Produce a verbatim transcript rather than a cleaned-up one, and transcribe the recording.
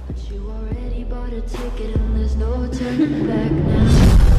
But you already bought a ticket and there's no turning back now.